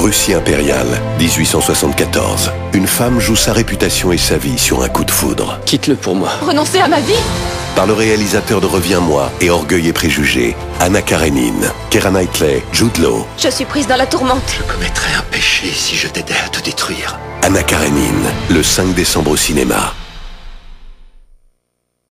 Russie impériale, 1874. Une femme joue sa réputation et sa vie sur un coup de foudre. Quitte-le pour moi. Renoncer à ma vie? Par le réalisateur de Reviens-moi et Orgueil et Préjugés, Anna Karenine, Keira Knightley, Jude Law. Je suis prise dans la tourmente. Je commettrais un péché si je t'aidais à te détruire. Anna Karenine, le 5 décembre au cinéma.